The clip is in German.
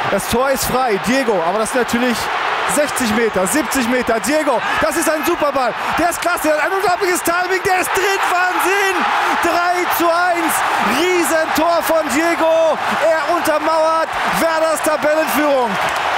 Das Tor ist frei. Diego, aber das ist natürlich 60 Meter, 70 Meter. Diego, das ist ein Superball. Der ist klasse, der hat ein unglaubliches Timing. Der ist drin, Wahnsinn. 3:1. Riesentor von Diego. Er untermauert Werders Tabellenführung.